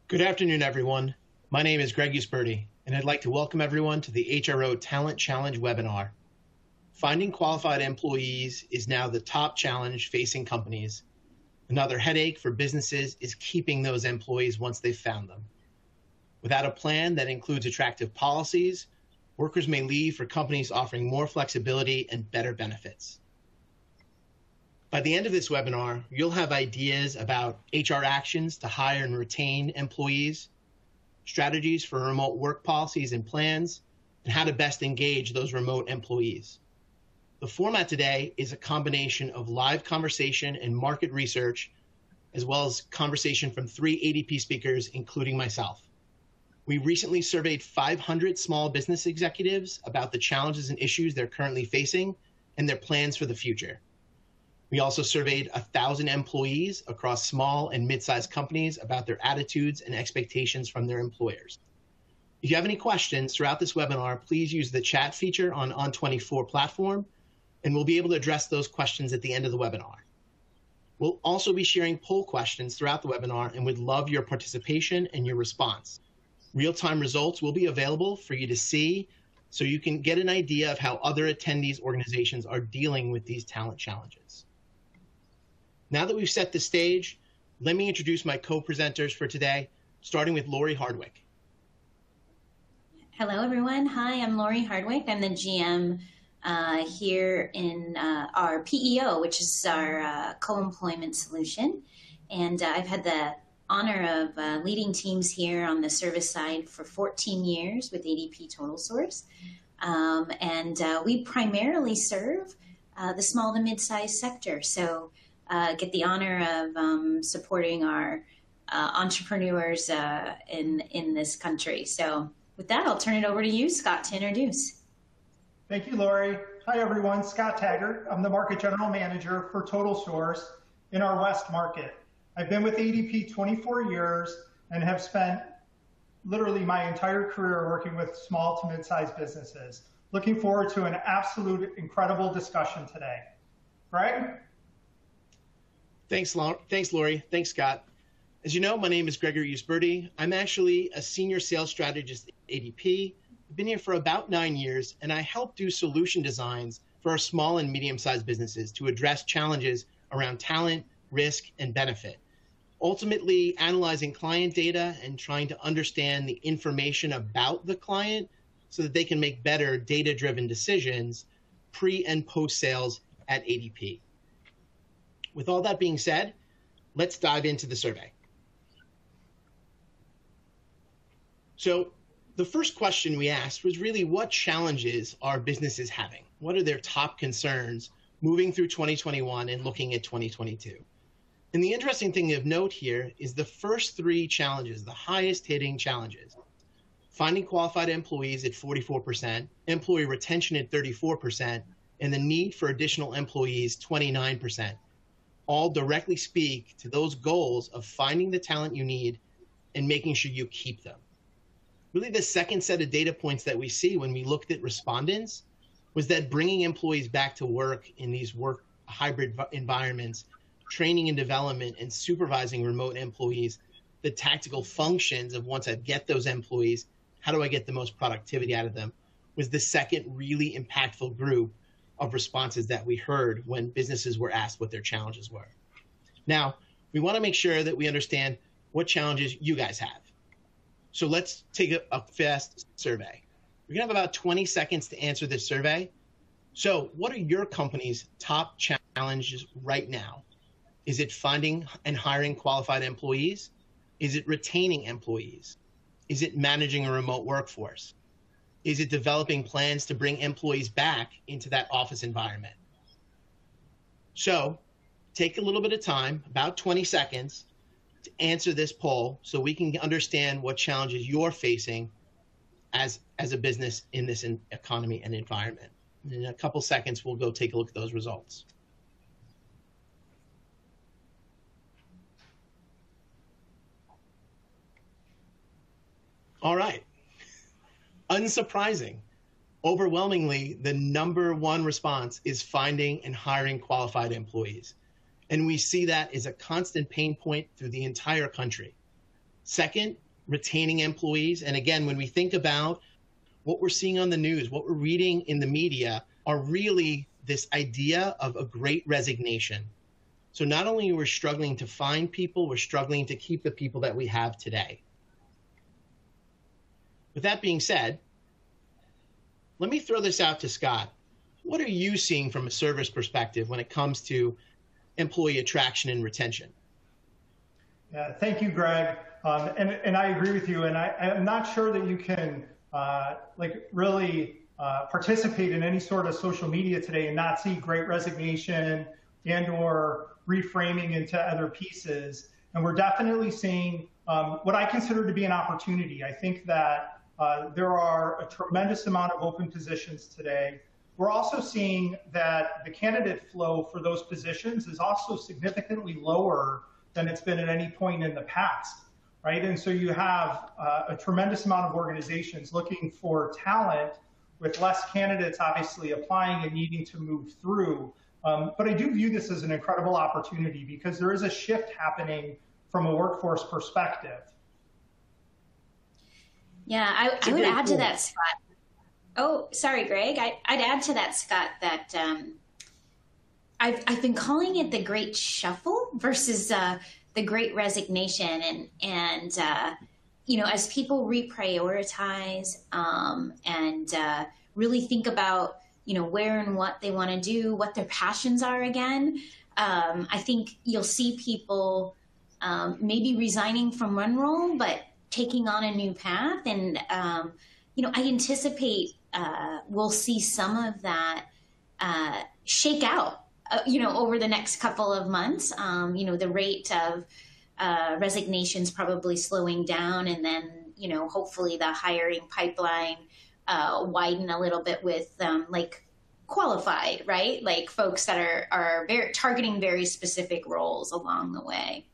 Good afternoon, everyone. My name is Greg Usberti, and I'd like to welcome everyone to the HRO Talent Challenge webinar. Finding qualified employees is now the top challenge facing companies. Another headache for businesses is keeping those employees once they've found them. Without a plan that includes attractive policies, workers may leave for companies offering more flexibility and better benefits. By the end of this webinar, you'll have ideas about HR actions to hire and retain employees, strategies for remote work policies and plans, and how to best engage those remote employees. The format today is a combination of live conversation and market research, as well as conversation from 3 ADP speakers, including myself. We recently surveyed 500 small business executives about the challenges and issues they're currently facing and their plans for the future. We also surveyed 1,000 employees across small and mid-sized companies about their attitudes and expectations from their employers. If you have any questions throughout this webinar, please use the chat feature on On24 platform, and we'll be able to address those questions at the end of the webinar. We'll also be sharing poll questions throughout the webinar and would love your participation and your response. Real-time results will be available for you to see so you can get an idea of how other attendees' organizations are dealing with these talent challenges. Now that we've set the stage, let me introduce my co-presenters for today, starting with Lori Hardwick. Hello, everyone. Hi, I'm Lori Hardwick. I'm the GM here in our PEO, which is our co-employment solution. And I've had the honor of leading teams here on the service side for 14 years with ADP TotalSource. We primarily serve the small to mid-sized sector. So get the honor of supporting our entrepreneurs in this country. So with that, I'll turn it over to you, Scott, to introduce. Thank you, Lori. Hi, everyone. Scott Taggart. I'm the Market General Manager for TotalSource in our West Market. I've been with ADP 24 years and have spent literally my entire career working with small to mid-sized businesses. Looking forward to an absolute incredible discussion today. Greg? Thanks, Lori. Thanks, Scott. As you know, my name is Gregory Usberti. I'm actually a senior sales strategist at ADP. I've been here for about 9 years, and I help do solution designs for our small and medium-sized businesses to address challenges around talent, risk, and benefit. Ultimately, analyzing client data and trying to understand the information about the client so that they can make better data-driven decisions pre- and post-sales at ADP. With all that being said, let's dive into the survey. So the first question we asked was really, what challenges are businesses having? What are their top concerns moving through 2021 and looking at 2022? And the interesting thing of note here is the first 3 challenges, the highest hitting challenges: finding qualified employees at 44%, employee retention at 34%, and the need for additional employees, 29%. All directly speak to those goals of finding the talent you need and making sure you keep them. Really, the second set of data points that we see when we looked at respondents was that bringing employees back to work in these work hybrid environments, training and development, and supervising remote employees, the tactical functions of once I get those employees, how do I get the most productivity out of them, was the second really impactful group of responses that we heard when businesses were asked what their challenges were. Now, we want to make sure that we understand what challenges you guys have. So let's take a fast survey. We're going to have about 20 seconds to answer this survey. So what are your company's top challenges right now? Is it finding and hiring qualified employees? Is it retaining employees? Is it managing a remote workforce? Is it developing plans to bring employees back into that office environment? So take a little bit of time, about 20 seconds, to answer this poll so we can understand what challenges you're facing as a business in this economy and environment. In a couple seconds, we'll go take a look at those results. All right. Unsurprising. Overwhelmingly, the #1 response is finding and hiring qualified employees. And we see that as a constant pain point through the entire country. Second, retaining employees. And again, when we think about what we're seeing on the news, what we're reading in the media, are really this idea of a great resignation. So not only are we struggling to find people, we're struggling to keep the people that we have today. With that being said, let me throw this out to Scott. What are you seeing from a service perspective when it comes to employee attraction and retention? Yeah, thank you, Greg. And I agree with you. And I'm not sure that you can really participate in any sort of social media today and not see great resignation and or reframing into other pieces. And we're definitely seeing what I consider to be an opportunity. I think that there are a tremendous amount of open positions today. We're also seeing that the candidate flow for those positions is also significantly lower than it's been at any point in the past, right? And so you have a tremendous amount of organizations looking for talent with less candidates obviously applying and needing to move through. But I do view this as an incredible opportunity because there is a shift happening from a workforce perspective. Yeah, I would add to that, Scott. Oh, sorry, Greg. I'd add to that, Scott, that I've been calling it the Great Shuffle versus the Great Resignation, and as people reprioritize and really think about where and what they want to do, what their passions are again. I think you'll see people maybe resigning from one role, but taking on a new path. And, I anticipate we'll see some of that shake out, over the next couple of months. The rate of resignations probably slowing down, and then, hopefully the hiring pipeline widen a little bit with qualified, right? Like folks that are very targeting very specific roles along the way.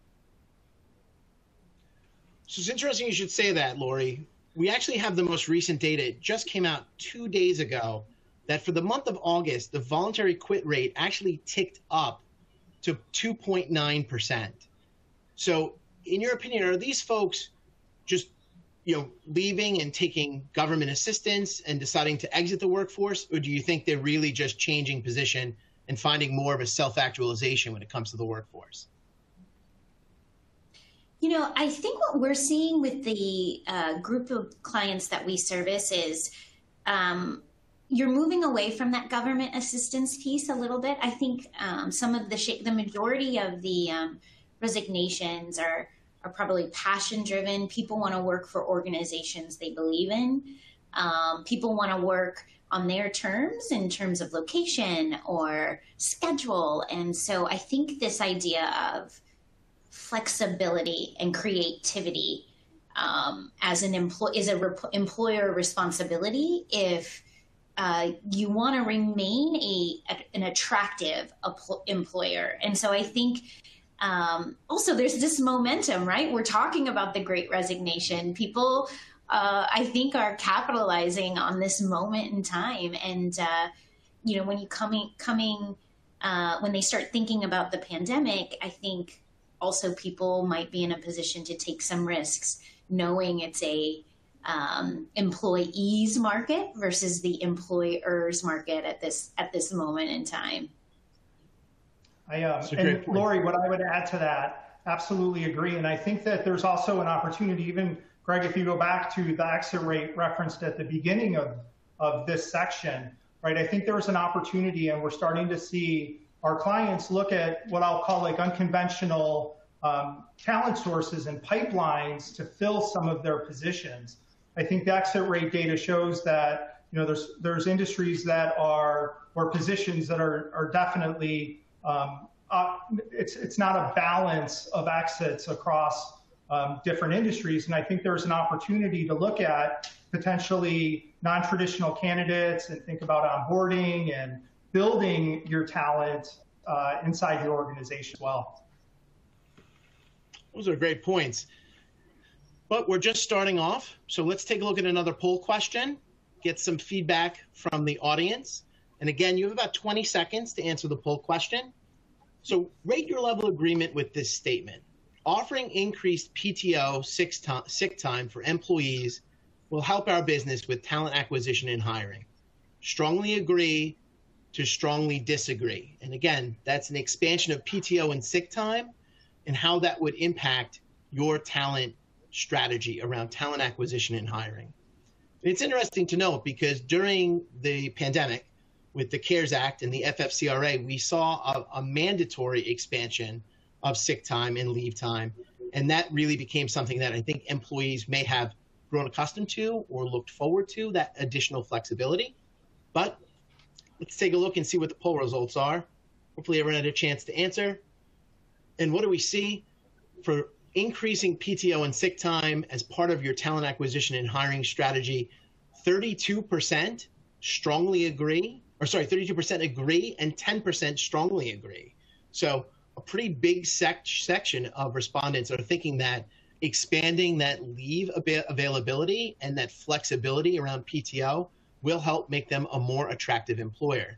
So it's interesting you should say that, Lori. We actually have the most recent data. It just came out 2 days ago that for the month of August, the voluntary quit rate actually ticked up to 2.9%. So in your opinion, are these folks just leaving and taking government assistance and deciding to exit the workforce? Or do you think they're really just changing position and finding more of a self-actualization when it comes to the workforce? I think what we're seeing with the group of clients that we service is you're moving away from that government assistance piece a little bit. I think some of the majority of the resignations are probably passion driven. People want to work for organizations they believe in. People want to work on their terms in terms of location or schedule. And so I think this idea of flexibility and creativity as an employer responsibility if you want to remain an attractive employer. And so I think also there's this momentum, right? We're talking about the Great Resignation. People, I think, are capitalizing on this moment in time. And, when when they start thinking about the pandemic, I think also people might be in a position to take some risks, knowing it's a employees market versus the employers market at this moment in time. And Lori, what I would add to that, absolutely agree. And I think that there's also an opportunity, even Greg, if you go back to the exit rate referenced at the beginning of this section, right? I think there's an opportunity, and we're starting to see our clients look at what I'll call unconventional talent sources and pipelines to fill some of their positions. I think the exit rate data shows that there's industries that are, or positions that are definitely it's not a balance of exits across different industries. And I think there's an opportunity to look at potentially non-traditional candidates and think about onboarding and building your talent inside your organization as well. Those are great points. But we're just starting off, so let's take a look at another poll question, get some feedback from the audience. And again, you have about 20 seconds to answer the poll question. So rate your level of agreement with this statement. offering increased PTO sick time for employees will help our business with talent acquisition and hiring. Strongly agree to strongly disagree. And again, that's an expansion of PTO and sick time and how that would impact your talent strategy around talent acquisition and hiring. And it's interesting to note because during the pandemic with the CARES Act and the FFCRA, we saw a mandatory expansion of sick time and leave time. And that really became something that I think employees may have grown accustomed to or looked forward to, that additional flexibility. But let's take a look and see what the poll results are. Hopefully everyone had a chance to answer. And what do we see for increasing PTO and sick time as part of your talent acquisition and hiring strategy? 32% strongly agree, or sorry, 32% agree and 10% strongly agree. So a pretty big section of respondents are thinking that expanding that leave availability and that flexibility around PTO will help make them a more attractive employer.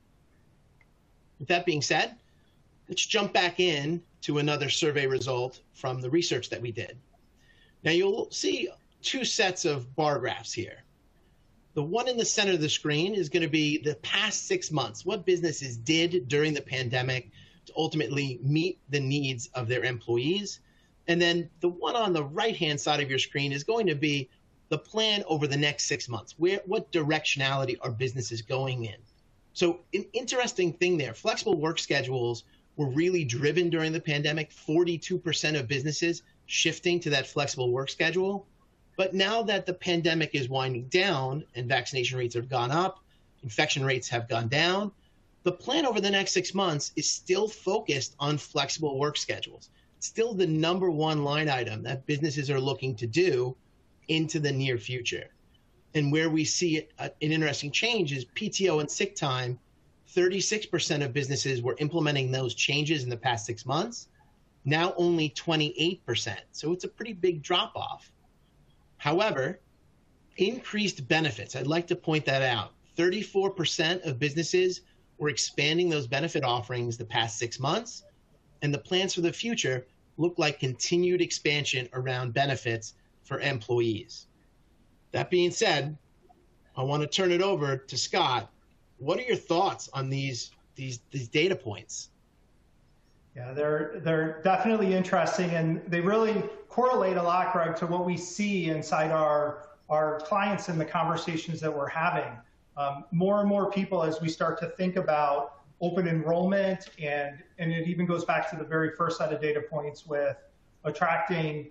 With that being said, let's jump back in to another survey result from the research that we did. Now you'll see two sets of bar graphs here. The one in the center of the screen is going to be the past 6 months, what businesses did during the pandemic to ultimately meet the needs of their employees. And then the one on the right-hand side of your screen is going to be the plan over the next 6 months. What directionality are businesses going in? So an interesting thing there, flexible work schedules were really driven during the pandemic, 42% of businesses shifting to that flexible work schedule. But now that the pandemic is winding down and vaccination rates have gone up, infection rates have gone down, the plan over the next 6 months is still focused on flexible work schedules. It's still the number one line item that businesses are looking to do into the near future. And where we see an interesting change is PTO and sick time. 36% of businesses were implementing those changes in the past 6 months. Now only 28%. So it's a pretty big drop off. However, increased benefits, I'd like to point that out. 34% of businesses were expanding those benefit offerings the past 6 months, and the plans for the future look like continued expansion around benefits for employees. That being said, I want to turn it over to Scott. What are your thoughts on these data points? Yeah, they're definitely interesting, and they really correlate a lot, Greg, to what we see inside our clients and the conversations that we're having. More and more people, as we start to think about open enrollment, and it even goes back to the very first set of data points with attracting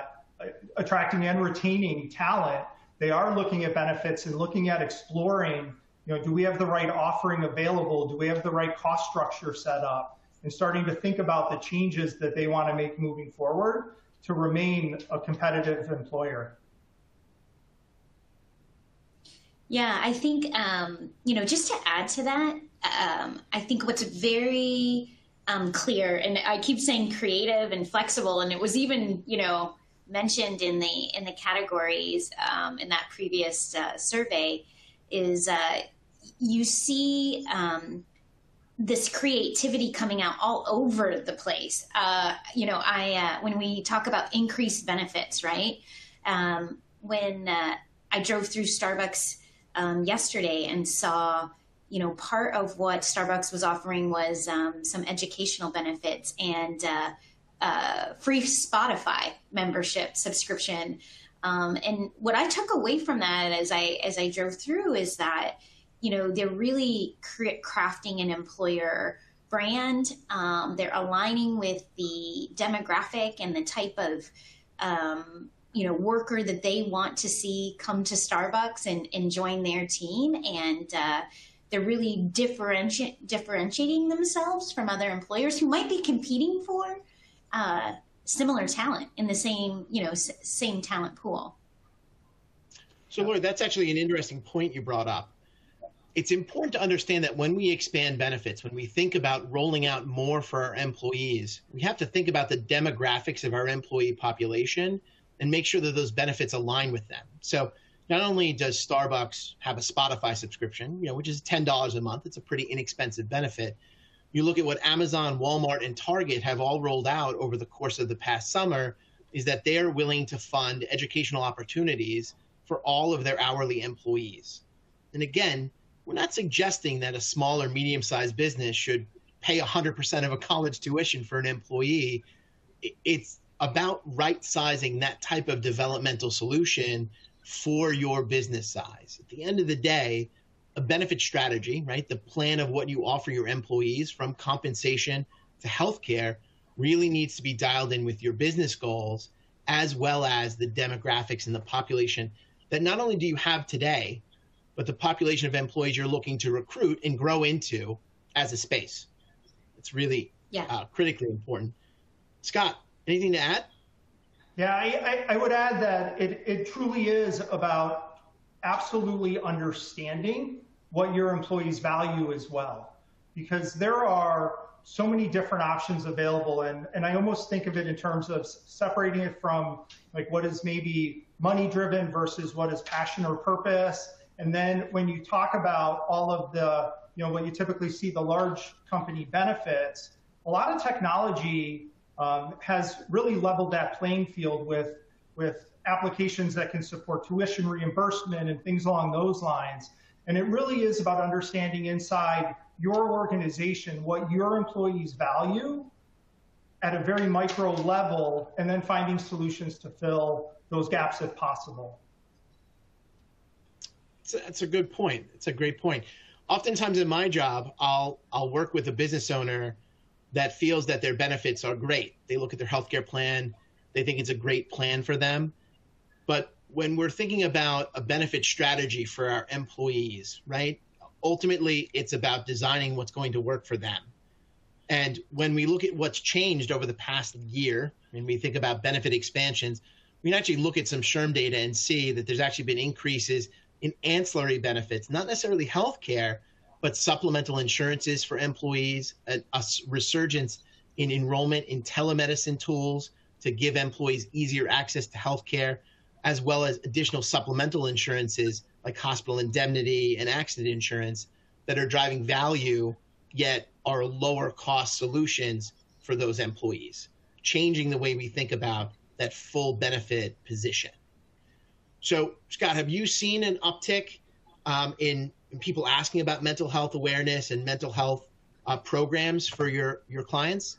and retaining talent, they are looking at benefits and looking at exploring, do we have the right offering available? Do we have the right cost structure set up? And starting to think about the changes that they want to make moving forward to remain a competitive employer. Yeah, I think, just to add to that, I think what's very clear, and I keep saying creative and flexible, and it was even, mentioned in the categories in that previous survey, is you see this creativity coming out all over the place. When we talk about increased benefits, right? When I drove through Starbucks yesterday and saw, part of what Starbucks was offering was some educational benefits and free Spotify membership subscription. And what I took away from that as I drove through is that, they're really crafting an employer brand. They're aligning with the demographic and the type of, worker that they want to see come to Starbucks and join their team. And they're really differentiating themselves from other employers who might be competing for similar talent in the same talent pool. So, Lori, that's actually an interesting point you brought up. It's important to understand that when we expand benefits, when we think about rolling out more for our employees, we have to think about the demographics of our employee population and make sure that those benefits align with them. So not only does Starbucks have a Spotify subscription, which is $10 a month, it's a pretty inexpensive benefit, You look at what Amazon, Walmart, and Target have all rolled out over the course of the past summer, is that they're willing to fund educational opportunities for all of their hourly employees. And again, we're not suggesting that a small or medium-sized business should pay 100% of a college tuition for an employee. It's about right-sizing that type of developmental solution for your business size. At the end of the day, a benefit strategy, right, the plan of what you offer your employees from compensation to healthcare really needs to be dialed in with your business goals, as well as the demographics and the population that not only do you have today, but the population of employees you're looking to recruit and grow into as a space. It's really critically important. Scott, anything to add? Yeah, I would add that it truly is about absolutely understanding what your employees value as well, because there are so many different options available, and I almost think of it in terms of separating it from like what is maybe money driven versus what is passion or purpose. And then when you talk about all of the, what you typically see, the large company benefits, a lot of technology has really leveled that playing field with applications that can support tuition reimbursement and things along those lines. And it really is about understanding inside your organization what your employees value at a very micro level, and then finding solutions to fill those gaps if possible. That's a good point. It's a great point. Oftentimes in my job, I'll work with a business owner that feels that their benefits are great. They look at their healthcare plan, they think it's a great plan for them. But when we're thinking about a benefit strategy for our employees, right? Ultimately, it's about designing what's going to work for them. And when we look at what's changed over the past year, and we think about benefit expansions, we can actually look at some SHRM data and see that there's actually been increases in ancillary benefits, not necessarily healthcare, but supplemental insurances for employees, a resurgence in enrollment in telemedicine tools to give employees easier access to healthcare, as well as additional supplemental insurances like hospital indemnity and accident insurance that are driving value, yet are lower cost solutions for those employees, changing the way we think about that full benefit position. So, Scott, have you seen an uptick in people asking about mental health awareness and mental health programs for your clients?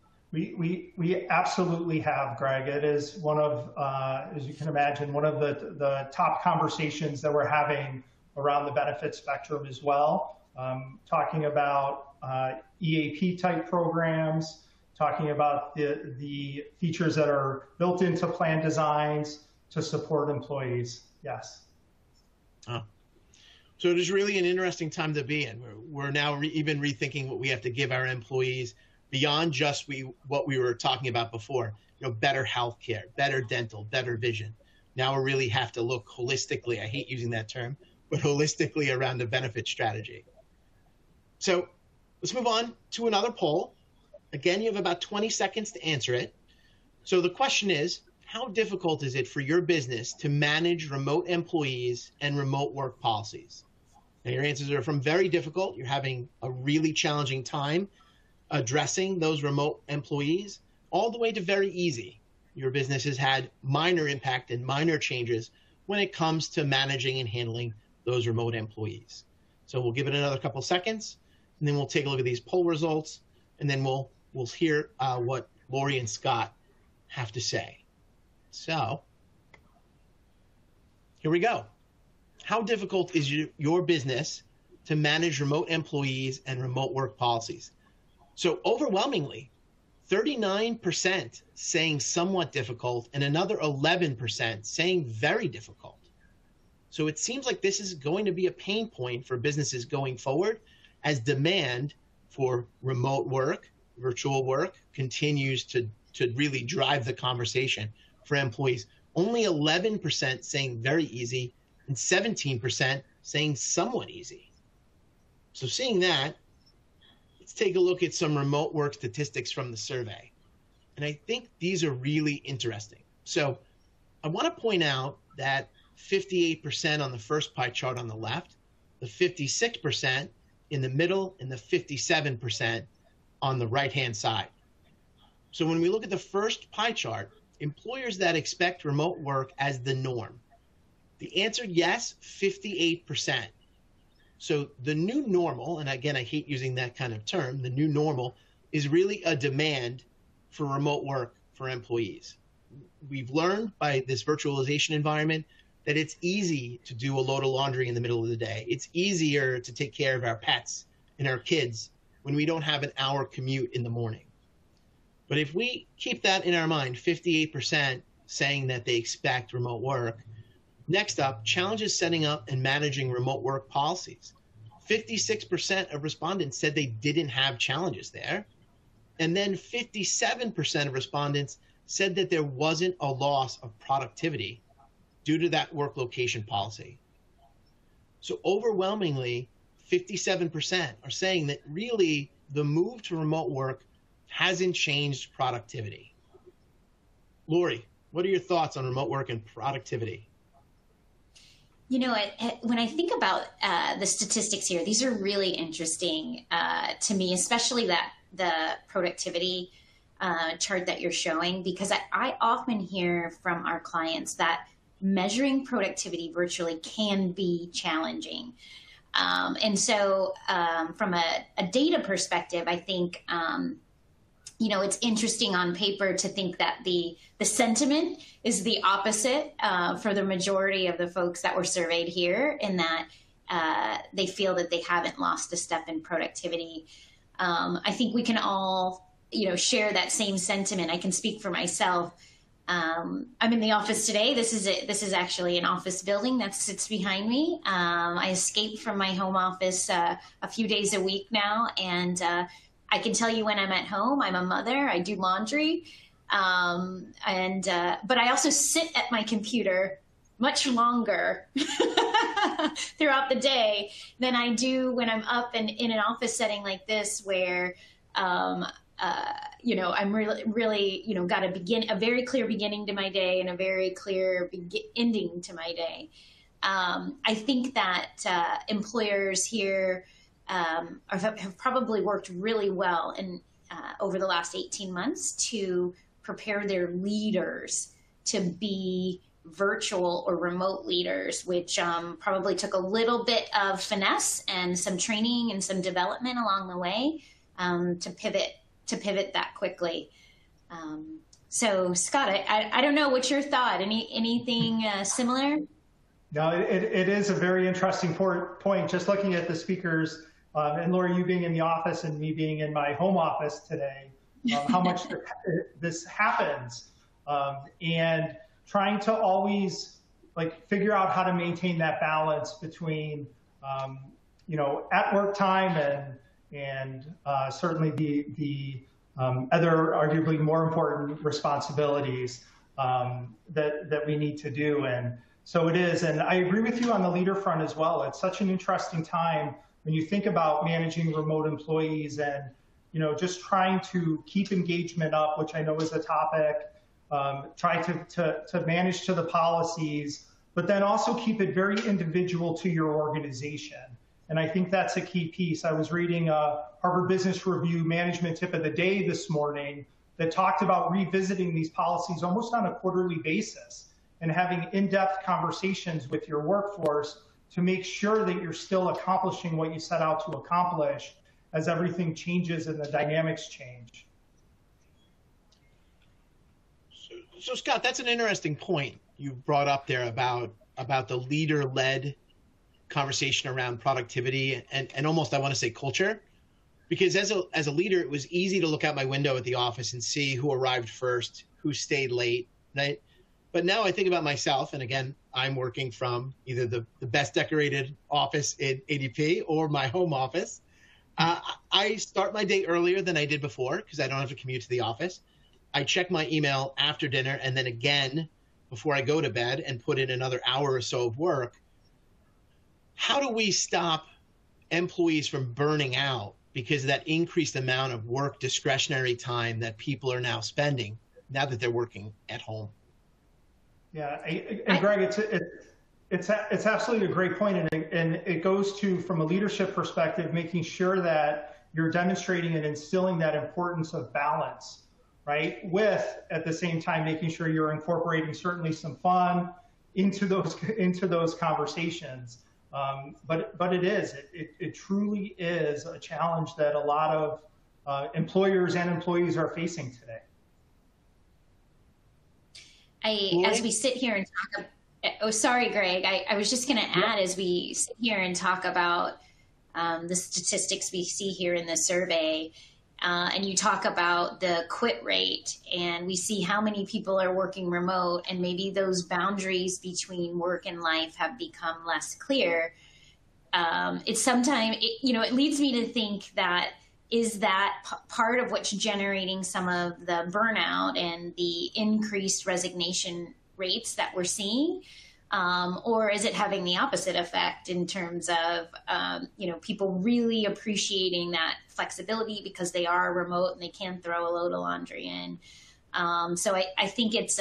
We absolutely have, Greg. It is one of, as you can imagine, one of the top conversations that we're having around the benefit spectrum as well. Talking about EAP type programs, talking about the features that are built into plan designs to support employees. Yes. Oh. So it is really an interesting time to be in. We're now even rethinking what we have to give our employees beyond just what we were talking about before. Better healthcare, better dental, better vision. Now we really have to look holistically. I hate using that term, but holistically around the benefit strategy. So let's move on to another poll. Again, you have about 20 seconds to answer it. So the question is, how difficult is it for your business to manage remote employees and remote work policies? Now, your answers are from very difficult. You're having a really challenging time addressing those remote employees, all the way to very easy. Your business has had minor impact and minor changes when it comes to managing and handling those remote employees. So we'll give it another couple seconds, and then we'll take a look at these poll results, and then we'll hear what Lori and Scott have to say. So here we go. How difficult is your business to manage remote employees and remote work policies? So overwhelmingly, 39% saying somewhat difficult and another 11% saying very difficult. So it seems like this is going to be a pain point for businesses going forward as demand for remote work, virtual work continues to really drive the conversation for employees. Only 11% saying very easy and 17% saying somewhat easy. So seeing that, let's take a look at some remote work statistics from the survey. And I think these are really interesting. So I want to point out that 58% on the first pie chart on the left, the 56% in the middle, and the 57% on the right-hand side. So when we look at the first pie chart, employers that expect remote work as the norm, the answer yes, 58%. So the new normal, and again, I hate using that kind of term, the new normal is really a demand for remote work for employees. We've learned by this virtualization environment that it's easy to do a load of laundry in the middle of the day. It's easier to take care of our pets and our kids when we don't have an hour commute in the morning. But if we keep that in our mind, 58% saying that they expect remote work. Next up, challenges setting up and managing remote work policies. 56% of respondents said they didn't have challenges there. And then 57% of respondents said that there wasn't a loss of productivity due to that work location policy. So overwhelmingly, 57% are saying that really the move to remote work hasn't changed productivity. Lori, what are your thoughts on remote work and productivity? You know, when I think about the statistics here, these are really interesting to me, especially the productivity chart that you're showing, because I often hear from our clients that measuring productivity virtually can be challenging. And so from a data perspective, I think, you know, it's interesting on paper to think that the sentiment is the opposite for the majority of the folks that were surveyed here, in that they feel that they haven't lost a step in productivity. I think we can all, you know, share that same sentiment. I can speak for myself. I'm in the office today. This is actually an office building that sits behind me. I escaped from my home office a few days a week now, and I can tell you when I'm at home, I'm a mother, I do laundry, but I also sit at my computer much longer throughout the day than I do when I'm up and in an office setting like this, where, you know, I'm really, you know, got a very clear beginning to my day and a very clear ending to my day. I think that employers here have probably worked really well over the last 18 months to prepare their leaders to be virtual or remote leaders, which probably took a little bit of finesse and some training and some development along the way to pivot that quickly. So Scott, I don't know, what's your thought? Anything similar? No, it is a very interesting point. Just looking at the speakers, and Lori, you being in the office and me being in my home office today, how much this happens, and trying to always figure out how to maintain that balance between, you know, at work time and certainly the other arguably more important responsibilities that we need to do. And so it is, and I agree with you on the leader front as well. It's such an interesting time when you think about managing remote employees and, you know, just trying to keep engagement up, which I know is a topic, try to manage to the policies, but then also keep it very individual to your organization. And I think that's a key piece. I was reading a Harvard Business Review management tip of the day this morning that talked about revisiting these policies almost on a quarterly basis and having in-depth conversations with your workforce to make sure that you're still accomplishing what you set out to accomplish as everything changes and the dynamics change. So Scott, that's an interesting point you brought up there about the leader-led conversation around productivity and almost, I want to say, culture. Because as a leader, it was easy to look out my window at the office and see who arrived first, who stayed late, right? But now I think about myself, and again, I'm working from either the best decorated office in ADP or my home office. I start my day earlier than I did before because I don't have to commute to the office. I check my email after dinner and then again before I go to bed and put in another hour or so of work. How do we stop employees from burning out because of that increased amount of work discretionary time that people are now spending now that they're working at home? Yeah, and Greg, it's absolutely a great point, and it goes to, from a leadership perspective, making sure that you're demonstrating and instilling that importance of balance, right? With, at the same time, making sure you're incorporating certainly some fun into those conversations. But it truly is a challenge that a lot of employers and employees are facing today. As we sit here and talk, oh, sorry, Greg, I was just going to add, as we sit here and talk about the statistics we see here in the survey, and you talk about the quit rate, and we see how many people are working remote, and maybe those boundaries between work and life have become less clear. It's sometimes, it leads me to think that, is that part of what's generating some of the burnout and the increased resignation rates that we're seeing? Or is it having the opposite effect in terms of, people really appreciating that flexibility because they are remote and they can throw a load of laundry in? So I think it's,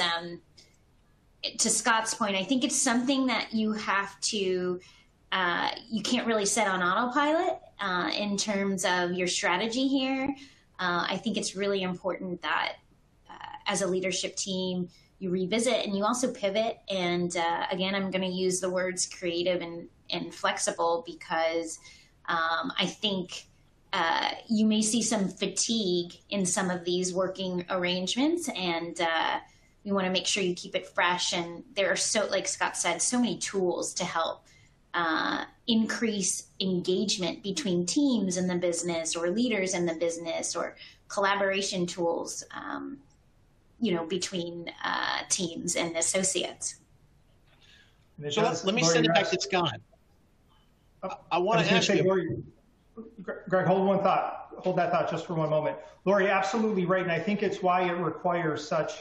to Scott's point, I think it's something that you have to, you can't really set on autopilot in terms of your strategy here. I think it's really important that as a leadership team, you revisit and you also pivot. And again, I'm going to use the words creative and flexible, because I think you may see some fatigue in some of these working arrangements, and you want to make sure you keep it fresh. And there are, so, like Scott said, so many tools to help increase engagement between teams in the business, or leaders in the business, or collaboration tools, between teams and associates. So let me send it back to Scott. I want to ask you. Greg, hold that thought just for one moment. Lori, absolutely right. And I think it's why it requires such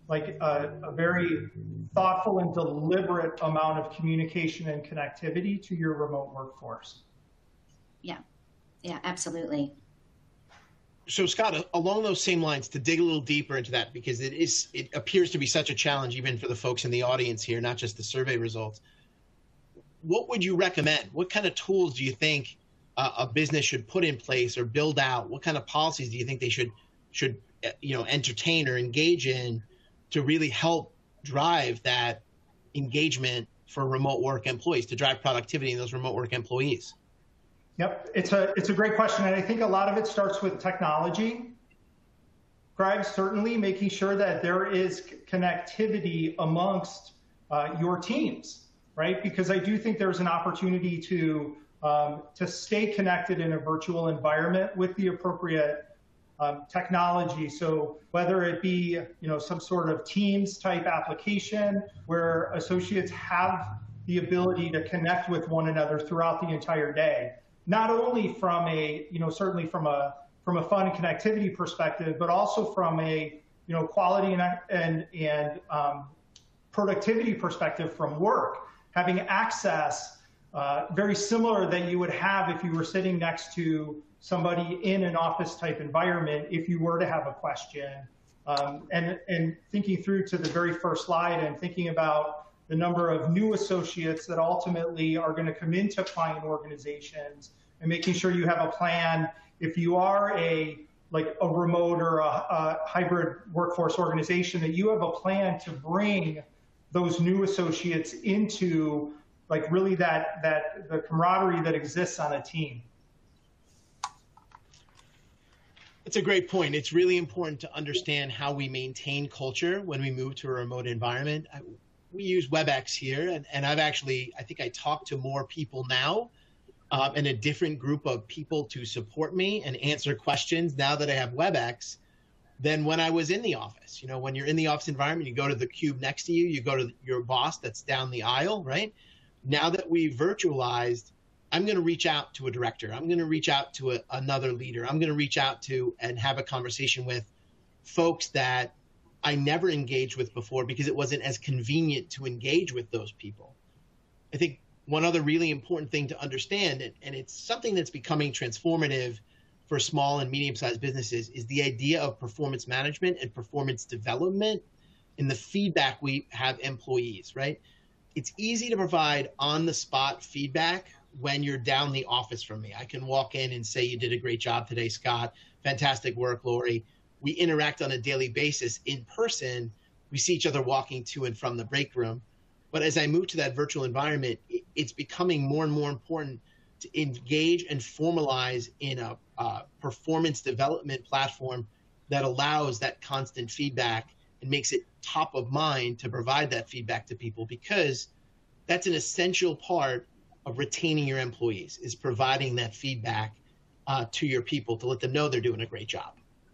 a very thoughtful and deliberate amount of communication and connectivity to your remote workforce. Yeah, absolutely. So Scott, along those same lines, to dig a little deeper into that, because it appears to be such a challenge even for the folks in the audience here, not just the survey results. What would you recommend? What kind of tools do you think a business should put in place or build out? What kind of policies do you think they should entertain or engage in to really help drive that engagement for remote work employees, to drive productivity in those remote work employees? Yep, it's a great question, and I think a lot of it starts with technology. Greg, certainly making sure that there is connectivity amongst your teams, right? Because I do think there's an opportunity to stay connected in a virtual environment with the appropriate technology. So whether it be some sort of Teams type application where associates have the ability to connect with one another throughout the entire day, not only from certainly from a fun connectivity perspective, but also from a quality and productivity perspective from work, having access very similar that you would have if you were sitting next to somebody in an office type environment, if you were to have a question, and thinking through to the very first slide and thinking about the number of new associates that ultimately are going to come into client organizations, and making sure you have a plan. If you are a remote or a hybrid workforce organization, that you have a plan to bring those new associates into really the camaraderie that exists on a team. It's a great point. It's really important to understand how we maintain culture when we move to a remote environment. We use WebEx here, and I think I talk to more people now and a different group of people to support me and answer questions now that I have WebEx than when I was in the office. When you're in the office environment, you go to the cube next to you, you go to your boss that's down the aisle, right? Now that we've virtualized, I'm going to reach out to a director. I'm going to reach out to another leader. I'm going to reach out to and have a conversation with folks that I never engaged with before because it wasn't as convenient to engage with those people. I think one other really important thing to understand, and it's something that's becoming transformative for small and medium-sized businesses, is the idea of performance management and performance development and the feedback we have employees, right? It's easy to provide on-the-spot feedback when you're down the office from me. I can walk in and say, you did a great job today, Scott. Fantastic work, Lori. We interact on a daily basis in person. We see each other walking to and from the break room. But as I move to that virtual environment, it's becoming more and more important to engage and formalize in a performance development platform that allows that constant feedback and makes it top of mind to provide that feedback to people, because that's an essential part of retaining your employees, is providing that feedback to your people to let them know they're doing a great job.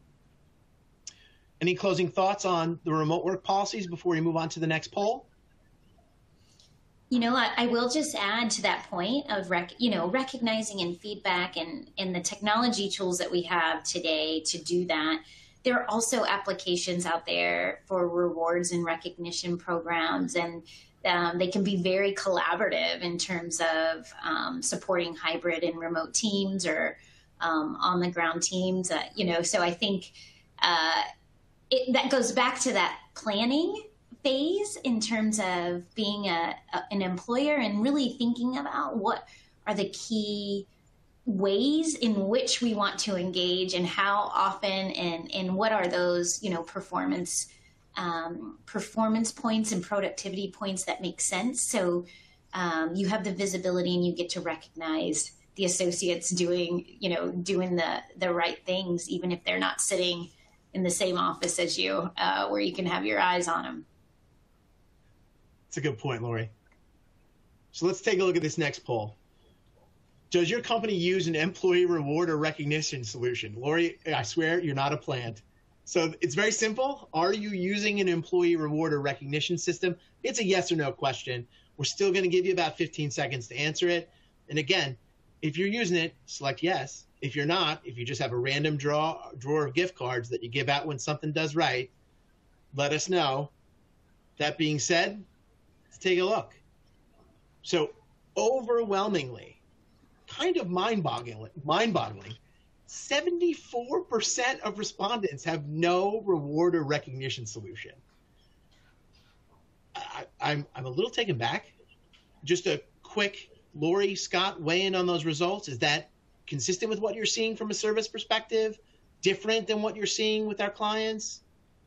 Any closing thoughts on the remote work policies before we move on to the next poll? You know, I will just add to that point of recognizing and feedback and the technology tools that we have today to do that. There are also applications out there for rewards and recognition programs, and they can be very collaborative in terms of supporting hybrid and remote teams or on-the-ground teams. So I think that goes back to that planning phase in terms of being an employer and really thinking about what are the key ways in which we want to engage and how often and what are those, performance points and productivity points that make sense. So you have the visibility and you get to recognize the associates doing the right things, even if they're not sitting in the same office as you, where you can have your eyes on them. That's a good point, Lori. So let's take a look at this next poll. Does your company use an employee reward or recognition solution? Lori, I swear you're not a plant. So it's very simple. Are you using an employee reward or recognition system? It's a yes or no question. We're still going to give you about 15 seconds to answer it. And again, if you're using it, select yes. If you're not, if you just have a random drawer of gift cards that you give out when something does right, let us know. That being said, let's take a look. So overwhelmingly, kind of mind-boggling, 74% of respondents have no reward or recognition solution. I'm a little taken back. Just a quick, Lori, Scott, weigh in on those results. Is that consistent with what you're seeing from a service perspective? Different than what you're seeing with our clients?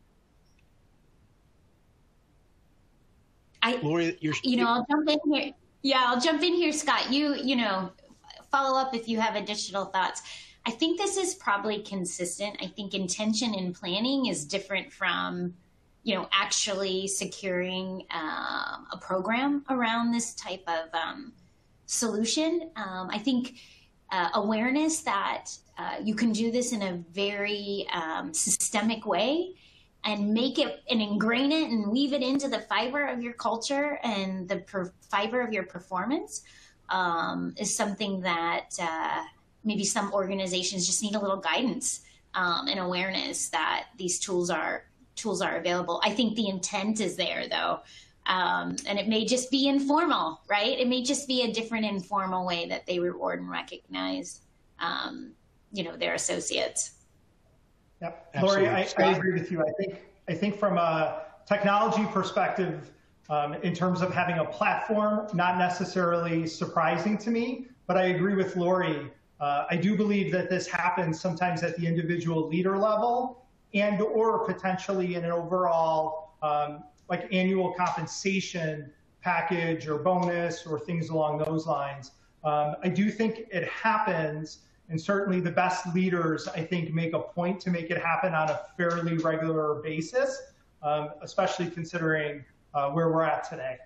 Lori, I'll jump in here. Yeah, I'll jump in here, Scott. You follow up if you have additional thoughts. I think this is probably consistent. I think intention and planning is different from, actually securing a program around this type of solution. I think awareness that you can do this in a very systemic way and make it and ingrain it and weave it into the fiber of your culture and the fiber of your performance is something that maybe some organizations just need a little guidance and awareness that these tools are available. I think the intent is there, though, and it may just be informal, right? It may just be a different informal way that they reward and recognize, their associates. Yep, Lori, I agree with you. I think from a technology perspective, in terms of having a platform, not necessarily surprising to me, but I agree with Lori. I do believe that this happens sometimes at the individual leader level and or potentially in an overall like annual compensation package or bonus or things along those lines. I do think it happens, and certainly the best leaders, I think, make a point to make it happen on a fairly regular basis, especially considering where we're at today.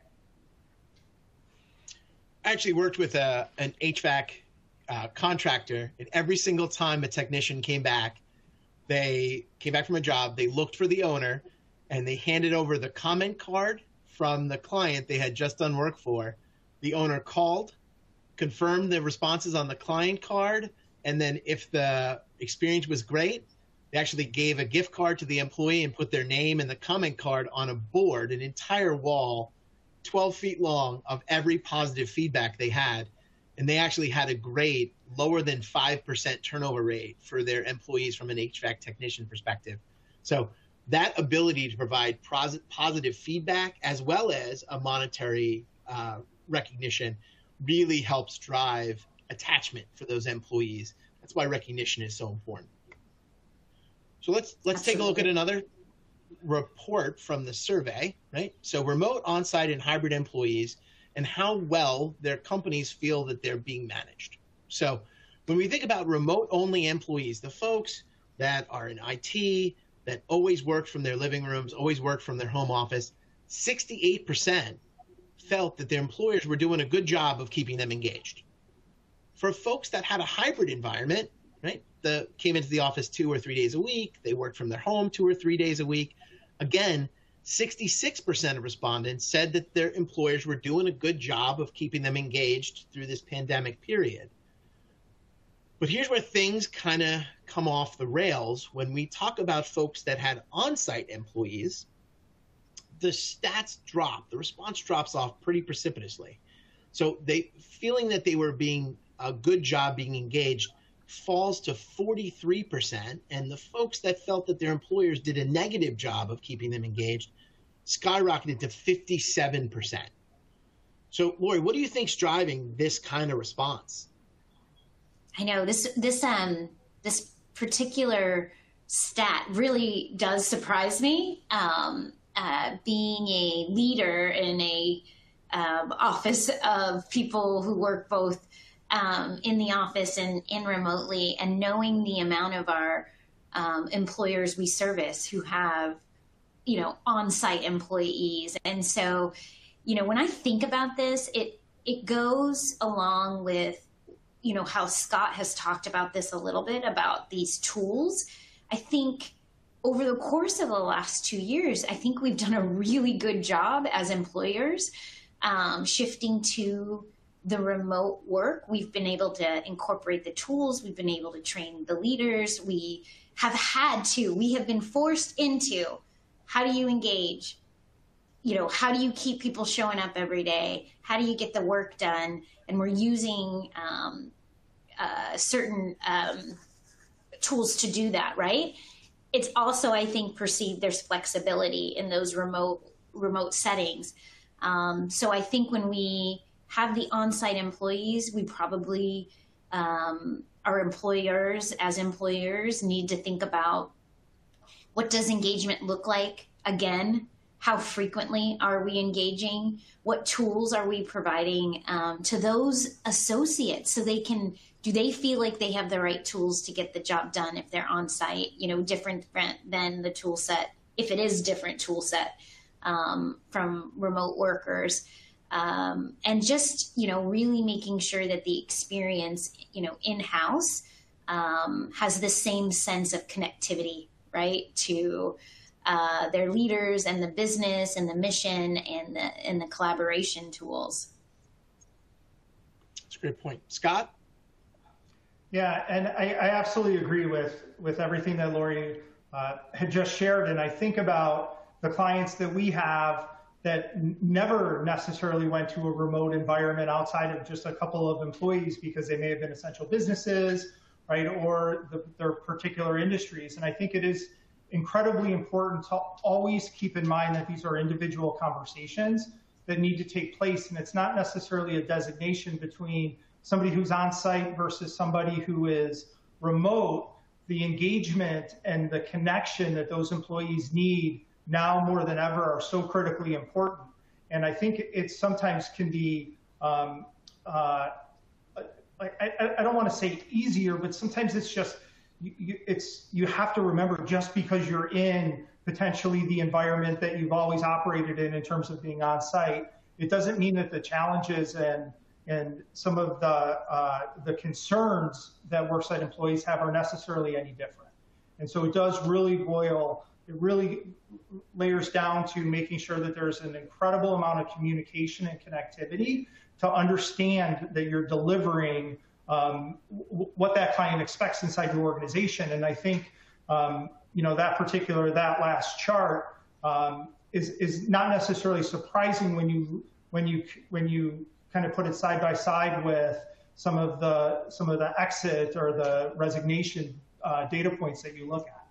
I actually worked with an HVAC contractor, and every single time a technician came back, they came back from a job, they looked for the owner, and they handed over the comment card from the client they had just done work for. The owner called, confirmed the responses on the client card, and then if the experience was great, they actually gave a gift card to the employee and put their name and the comment card on a board, an entire wall, 12 feet long, of every positive feedback they had. And they actually had a grade lower than 5% turnover rate for their employees from an HVAC technician perspective. So that ability to provide positive feedback as well as a monetary recognition really helps drive attachment for those employees. That's why recognition is so important. So let's take a look at another report from the survey, right? So remote, on-site, and hybrid employees and how well their companies feel that they're being managed. So when we think about remote-only employees, the folks that are in IT, that always work from their living rooms, always work from their home office, 68% felt that their employers were doing a good job of keeping them engaged. For folks that had a hybrid environment, right, came into the office 2 or 3 days a week, they worked from their home 2 or 3 days a week, again, 66% of respondents said that their employers were doing a good job of keeping them engaged through this pandemic period. But here's where things kind of come off the rails. When we talk about folks that had on-site employees, the stats drop, the response drops off pretty precipitously. So feeling that they were being a good job being engaged falls to 43%, and the folks that felt that their employers did a negative job of keeping them engaged skyrocketed to 57%. So, Lori, what do you think's driving this kind of response? I know this particular stat really does surprise me. Being a leader in a office of people who work both in the office and remotely, and knowing the amount of our employers we service who have, on-site employees. And so, when I think about this, it goes along with, how Scott has talked about this a little bit about these tools. I think over the course of the last 2 years, I think we've done a really good job as employers shifting to the remote work. We've been able to incorporate the tools. We've been able to train the leaders. We have been forced into, how do you engage? How do you keep people showing up every day? How do you get the work done? And we're using certain tools to do that, right? It's also, I think, perceived there's flexibility in those remote settings. So I think when we have the on-site employees, we probably, our employers as employers need to think about, what does engagement look like? Again, how frequently are we engaging? What tools are we providing to those associates so do they feel like they have the right tools to get the job done if they're on site, different than the tool set, if it is different tool set from remote workers. And just, really making sure that the experience, in-house has the same sense of connectivity, right, to their leaders and the business and the mission and the collaboration tools. That's a great point. Scott? Yeah, and I absolutely agree with everything that Lori had just shared. And I think about the clients that we have that never necessarily went to a remote environment outside of just a couple of employees because they may have been essential businesses, right, or their particular industries. And I think it is incredibly important to always keep in mind that these are individual conversations that need to take place. And it's not necessarily a designation between somebody who's on site versus somebody who is remote. The engagement and the connection that those employees need now more than ever are so critically important. And I think it sometimes can be, I don't want to say easier, but sometimes it's just, you have to remember, just because you're in potentially the environment that you've always operated in terms of being on site, it doesn't mean that the challenges and some of the concerns that worksite employees have are necessarily any different. And so it really layers down to making sure that there's an incredible amount of communication and connectivity to understand that you're delivering what that client expects inside your organization. And I think, that last chart is not necessarily surprising when you kind of put it side by side with some of the exit or the resignation data points that you look at.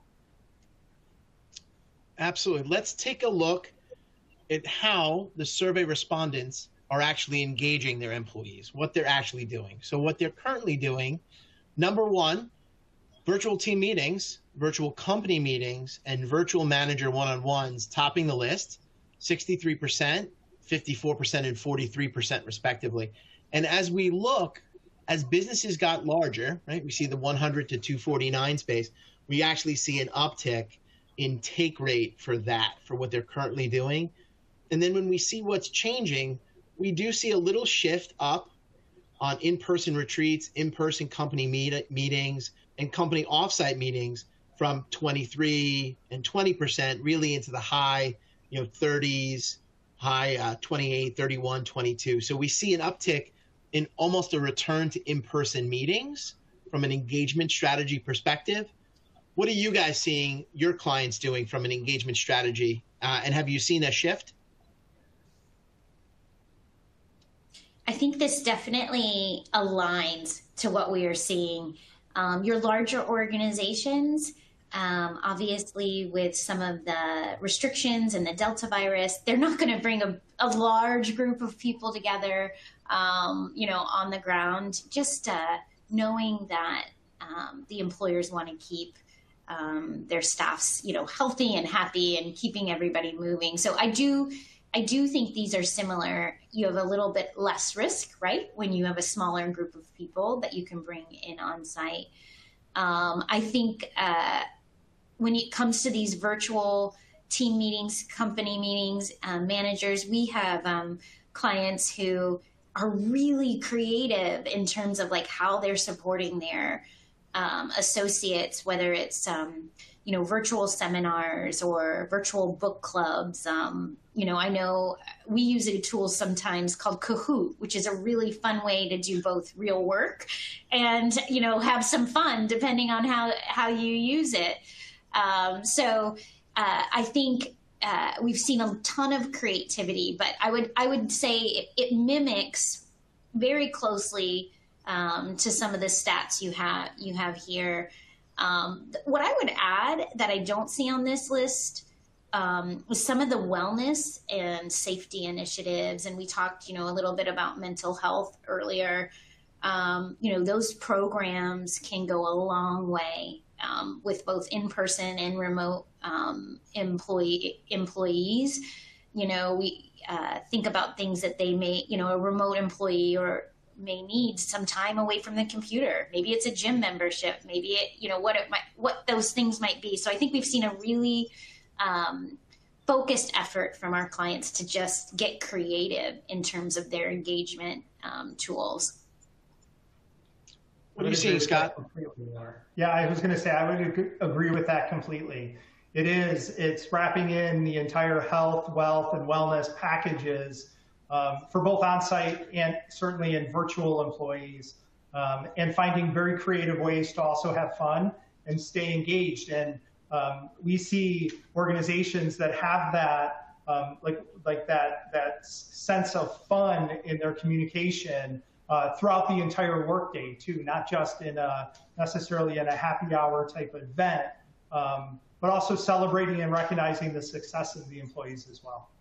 Absolutely. Let's take a look at how the survey respondents are actually engaging their employees, what they're actually doing. So what they're currently doing, number one, virtual team meetings, virtual company meetings, and virtual manager one-on-ones topping the list, 63%, 54%, and 43% respectively. And as we look, as businesses got larger, right, we see the 100 to 249 space, we actually see an uptick in take rate for that, for what they're currently doing. And then when we see what's changing, we do see a little shift up on in-person retreats, in-person company meetings, and company offsite meetings from 23 and 20% really into the high 30s, high 28, 31, 22. So we see an uptick in almost a return to in-person meetings from an engagement strategy perspective. What are you guys seeing your clients doing from an engagement strategy? And have you seen a shift? I think this definitely aligns to what we are seeing. Your larger organizations, obviously with some of the restrictions and the Delta virus, they're not going to bring a large group of people together, on the ground, just knowing that the employers want to keep their staffs, healthy and happy and keeping everybody moving. So I do think these are similar. You have a little bit less risk, right, when you have a smaller group of people that you can bring in on site. I think when it comes to these virtual team meetings, company meetings, managers, we have clients who are really creative in terms of like how they're supporting their associates, whether it's virtual seminars or virtual book clubs. I know we use a tool sometimes called Kahoot, which is a really fun way to do both real work and, have some fun depending on how you use it. So I think we've seen a ton of creativity, but I would say it mimics very closely to some of the stats you have here. What I would add that I don't see on this list was some of the wellness and safety initiatives. And we talked, a little bit about mental health earlier. Those programs can go a long way with both in-person and remote employees. We think about things that they may, a remote employee may need some time away from the computer. Maybe it's a gym membership. Maybe it, what those things might be. So I think we've seen a really focused effort from our clients to just get creative in terms of their engagement tools. What are you seeing, Scott? Yeah, I was going to say, I would agree with that completely. It's wrapping in the entire health, wealth, and wellness packages for both on-site and certainly in virtual employees, and finding very creative ways to also have fun and stay engaged. And we see organizations that have that, like that sense of fun in their communication throughout the entire workday too, not just necessarily in a happy hour type event, but also celebrating and recognizing the success of the employees as well.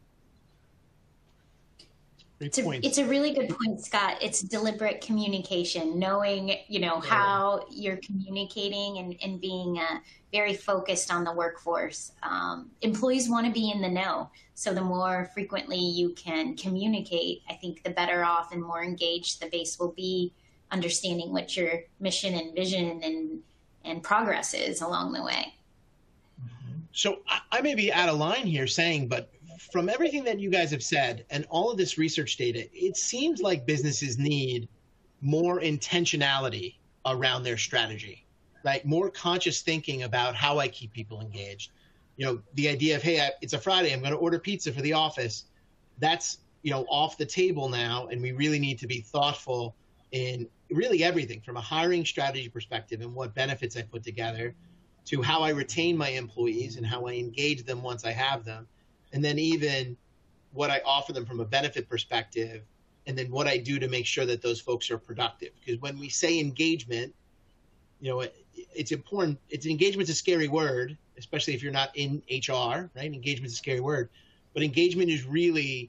It's a really good point, Scott. It's deliberate communication, knowing, how you're communicating and being very focused on the workforce. Employees want to be in the know. So the more frequently you can communicate, I think the better off and more engaged the base will be, understanding what your mission and vision and progress is along the way. So I may be out of line here saying, but from everything that you guys have said and all of this research data, it seems like businesses need more intentionality around their strategy, right? More conscious thinking about how I keep people engaged. The idea of, hey, it's a Friday, I'm going to order pizza for the office. That's, off the table now. And we really need to be thoughtful in really everything from a hiring strategy perspective and what benefits I put together to how I retain my employees and how I engage them once I have them. And then even what I offer them from a benefit perspective, and then what I do to make sure that those folks are productive. Because when we say engagement, it's important. Engagement's a scary word, especially if you're not in HR, right? Engagement's a scary word. But engagement is really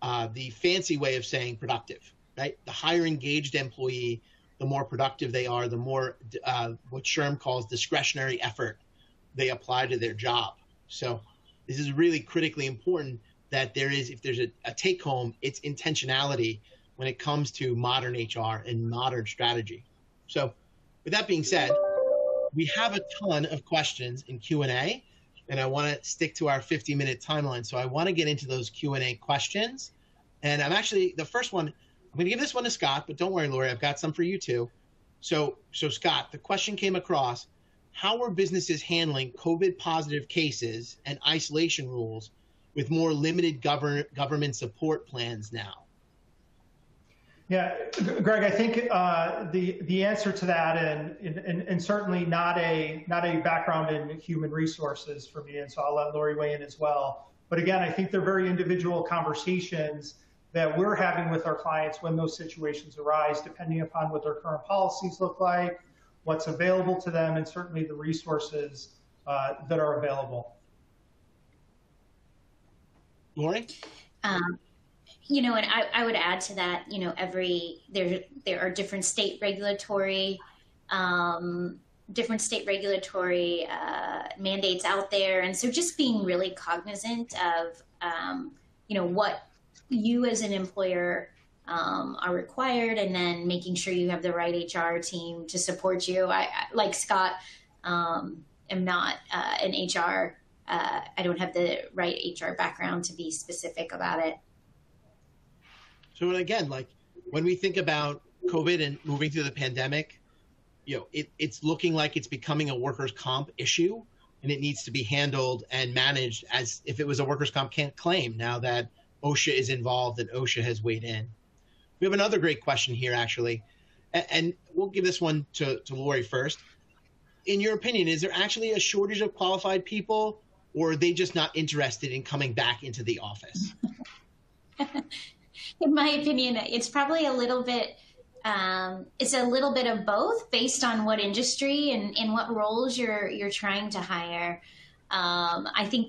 the fancy way of saying productive, right? The higher engaged employee, the more productive they are, the more what SHRM calls discretionary effort they apply to their job. So this is really critically important that if there's a take home, it's intentionality when it comes to modern HR and modern strategy. So with that being said, we have a ton of questions in Q&A, and I want to stick to our 50-minute timeline. So I want to get into those Q&A questions. And I'm actually, the first one, I'm going to give this one to Scott, but don't worry, Lori, I've got some for you too. So Scott, the question came across, how are businesses handling COVID positive cases and isolation rules with more limited government support plans now? Yeah, Greg, I think the answer to that, and certainly not a background in human resources for me, and so I'll let Lori weigh in as well. But again, I think they're very individual conversations that we're having with our clients when those situations arise, depending upon what their current policies look like, what's available to them, and certainly the resources that are available. Lori? And I would add to that, there are different state regulatory mandates out there. And so just being really cognizant of, what you as an employer are required, and then making sure you have the right HR team to support you. I like Scott, am not an HR. I don't have the right HR background to be specific about it. So again, like when we think about COVID and moving through the pandemic, it's looking like it's becoming a workers' comp issue, and it needs to be handled and managed as if it was a workers' comp claim now that OSHA is involved and OSHA has weighed in. We have another great question here, actually, and we'll give this one to Lori first. In your opinion, is there actually a shortage of qualified people, or are they just not interested in coming back into the office? In my opinion, it's probably a little bit, it's a little bit of both based on what industry and what roles you're trying to hire. I think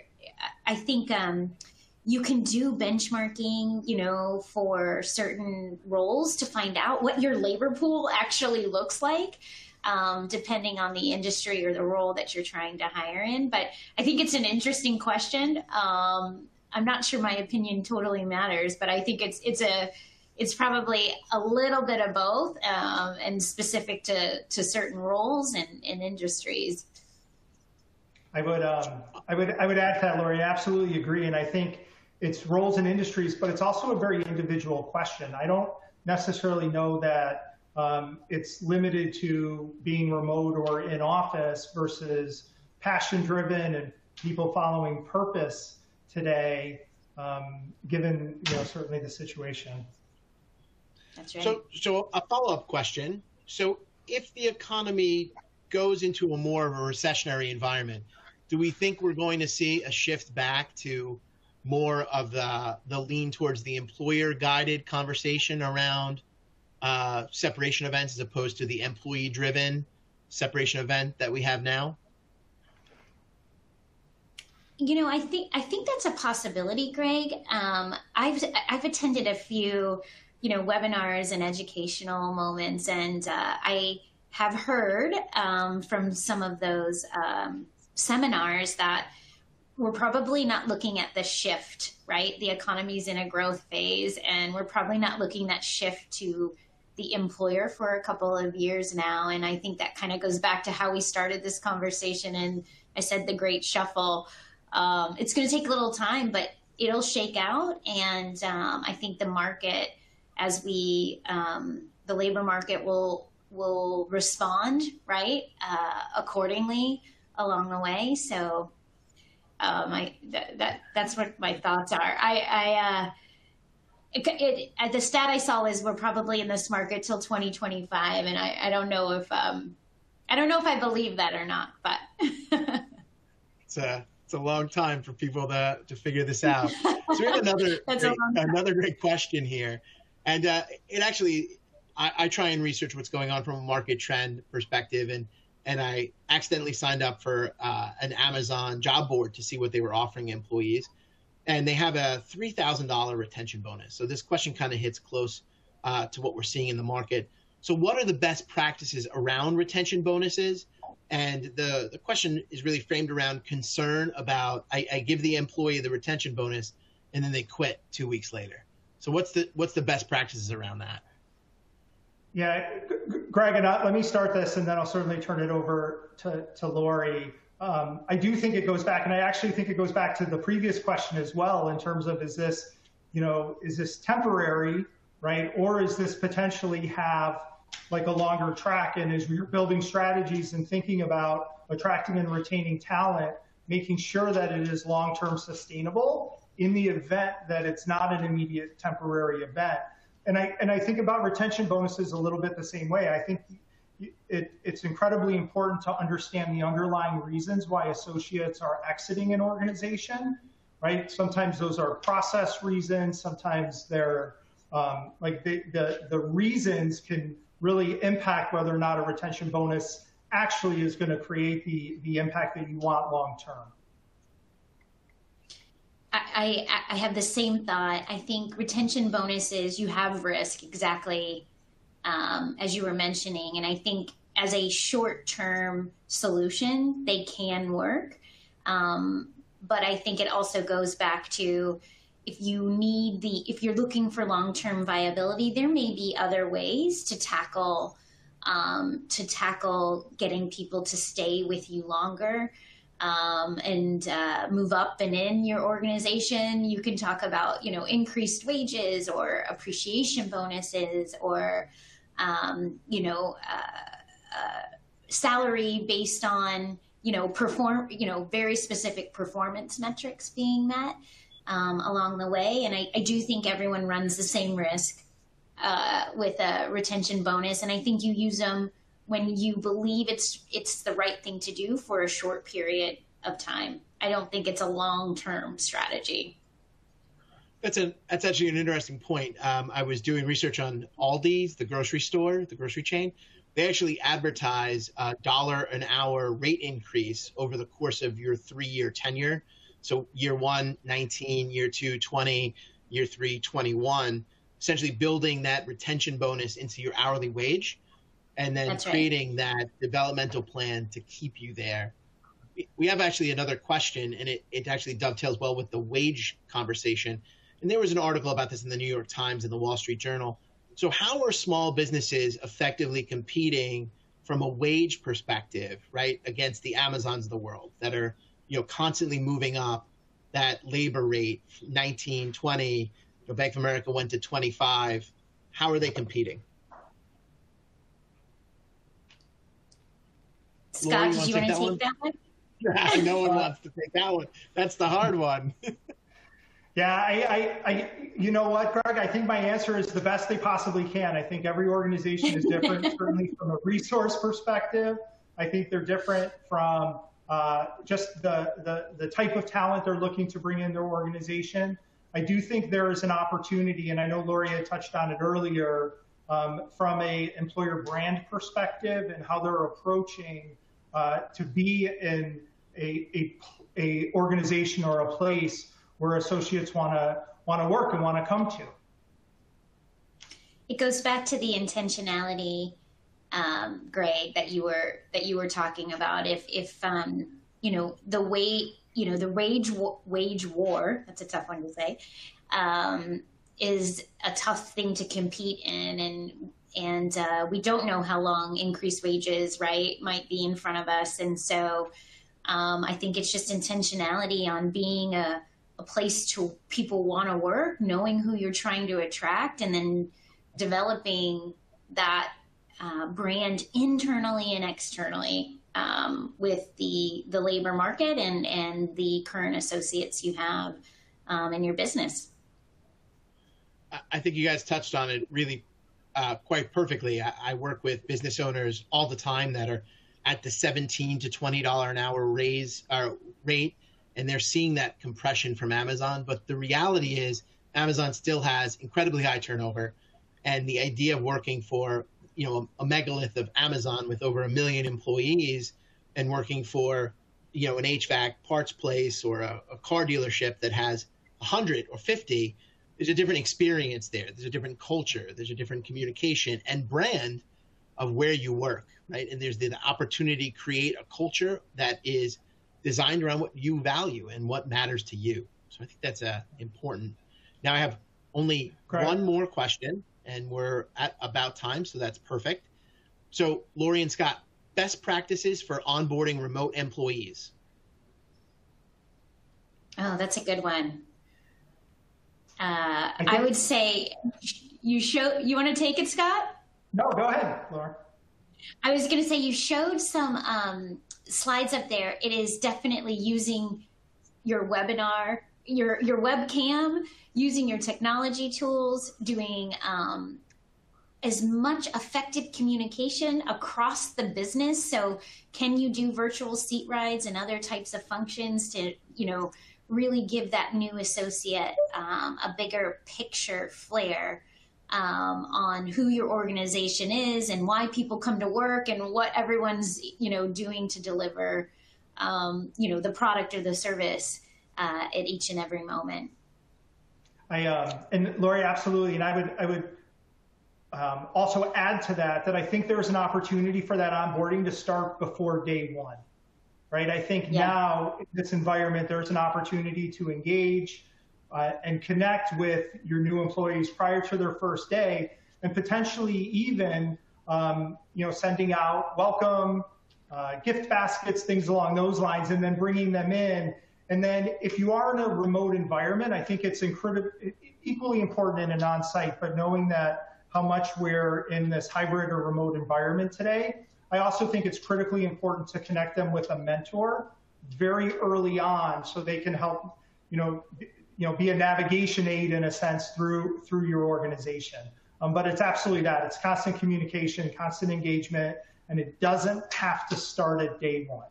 you can do benchmarking, for certain roles to find out what your labor pool actually looks like, depending on the industry or the role that you're trying to hire in. But I think it's an interesting question. I'm not sure my opinion totally matters, but I think it's probably a little bit of both, and specific to certain roles and industries. I would add to that, Lori. I absolutely agree, and I think it's roles and industries, but it's also a very individual question. I don't necessarily know that it's limited to being remote or in office versus passion-driven and people following purpose today, given certainly the situation. That's right. So a follow-up question. So if the economy goes into a more of a recessionary environment, do we think we're going to see a shift back to more of the lean towards the employer-guided conversation around separation events as opposed to the employee-driven separation event that we have now? I think that's a possibility, Greg. I've attended a few, webinars and educational moments, and I have heard from some of those seminars that we're probably not looking at the shift, right? The economy's in a growth phase, and we're probably not looking that shift to the employer for a couple of years now. And I think that kind of goes back to how we started this conversation. And I said the great shuffle. It's going to take a little time, but it'll shake out. And I think the market, the labor market will respond, right, accordingly along the way. So that's what my thoughts are. The stat I saw is we're probably in this market till 2025, and I don't know if I believe that or not, but it's a long time for people to figure this out. So we have another great question here, and it actually I try and research what's going on from a market trend perspective, and I accidentally signed up for an Amazon job board to see what they were offering employees. and they have a $3,000 retention bonus. So this question kind of hits close to what we're seeing in the market. So what are the best practices around retention bonuses? And the question is really framed around concern about, I give the employee the retention bonus and then they quit 2 weeks later. So what's the best practices around that? Yeah, Greg, and let me start this, and then I'll certainly turn it over to Lori. I do think it goes back, and I actually think it goes back to the previous question as well, in terms of, is this temporary, right? Or is this potentially have like a longer track? And as you're building strategies and thinking about attracting and retaining talent, making sure that it is long-term sustainable in the event that it's not an immediate temporary event. And I think about retention bonuses a little bit the same way. I think it's incredibly important to understand the underlying reasons why associates are exiting an organization, right? Sometimes those are process reasons. Sometimes they're the reasons can really impact whether or not a retention bonus actually is going to create the impact that you want long term. I have the same thought. I think retention bonuses, you have risk, exactly as you were mentioning. And I think as a short-term solution, they can work. But I think it also goes back to, if you're looking for long-term viability, there may be other ways to tackle getting people to stay with you longer. And move up and in your organization. You can talk about, increased wages or appreciation bonuses or, salary based on, very specific performance metrics being met along the way. And I do think everyone runs the same risk with a retention bonus. And I think you use them when you believe it's the right thing to do for a short period of time. I don't think it's a long-term strategy. That's actually an interesting point. I was doing research on Aldi's, the grocery store, the grocery chain. They actually advertise a $1 an hour rate increase over the course of your 3-year tenure. So year 1, 19, year 2, 20, year 3, 21, essentially building that retention bonus into your hourly wage, and then creating that developmental plan to keep you there. We have actually another question, and it actually dovetails well with the wage conversation. And there was an article about this in the New York Times and the Wall Street Journal. So how are small businesses effectively competing from a wage perspective, right, against the Amazons of the world that are, constantly moving up that labor rate, 19, 20, Bank of America went to 25. How are they competing? Scott, did you want to take that one? Yeah, no one wants to take that one. That's the hard one. Yeah, I you know what, Greg? I think my answer is the best they possibly can. I think every organization is different, certainly from a resource perspective. I think they're different from just the type of talent they're looking to bring in their organization. I do think there is an opportunity, and I know Lori had touched on it earlier, from a employer brand perspective and how they're approaching to be in a organization or a place where associates want to work and want to come to. It goes back to the intentionality, Greg, that you were talking about. If the wage war, that's a tough one to say, is a tough thing to compete in, and we don't know how long increased wages, right, might be in front of us. And so I think it's just intentionality on being a place to people want to work, knowing who you're trying to attract, and then developing that brand internally and externally with the labor market and the current associates you have in your business. I think you guys touched on it really quite perfectly. I work with business owners all the time that are at the $17 to $20 an hour rate, and they're seeing that compression from Amazon. But the reality is Amazon still has incredibly high turnover, and the idea of working for a megalith of Amazon with over 1 million employees and working for an HVAC parts place or a car dealership that has 100 or 50, there's a different experience there. There's a different culture. There's a different communication and brand of where you work, right? And there's the opportunity to create a culture that is designed around what you value and what matters to you. So I think that's important. Now I have only one more question, and we're at about time, so that's perfect. So Lori and Scott, best practices for onboarding remote employees. Oh, that's a good one. I would say you want to take it, Scott? No, go ahead, Laura. I was going to say you showed some slides up there. It is definitely using your webinar, your webcam, using your technology tools, doing as much effective communication across the business. So can you do virtual seat rides and other types of functions to, really give that new associate a bigger picture flair on who your organization is and why people come to work and what everyone's, doing to deliver, the product or the service at each and every moment. And Lori, absolutely. And I would also add to that I think there's an opportunity for that onboarding to start before day one, right? I think now in this environment, there's an opportunity to engage and connect with your new employees prior to their first day, and potentially even, sending out welcome, gift baskets, things along those lines, and then bringing them in. And then if you are in a remote environment, I think it's equally important in an on-site, but knowing that how much we're in this hybrid or remote environment today, I also think it's critically important to connect them with a mentor very early on so they can help, be a navigation aid in a sense through your organization. But it's absolutely that. It's constant communication, constant engagement, and it doesn't have to start at day one.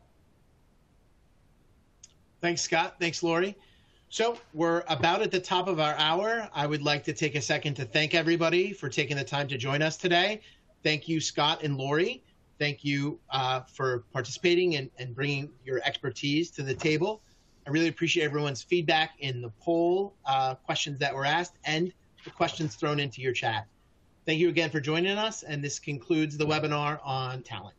Thanks, Scott. Thanks, Lori. So we're about at the top of our hour. I would like to take a second to thank everybody for taking the time to join us today. Thank you, Scott and Lori. Thank you for participating and bringing your expertise to the table. I really appreciate everyone's feedback in the poll questions that were asked and the questions thrown into your chat. Thank you again for joining us, and this concludes the webinar on talent.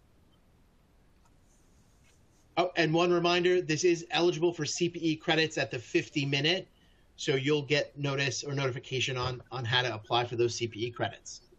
Oh, and one reminder, this is eligible for CPE credits at the 50-minute, so you'll get notice or notification on how to apply for those CPE credits.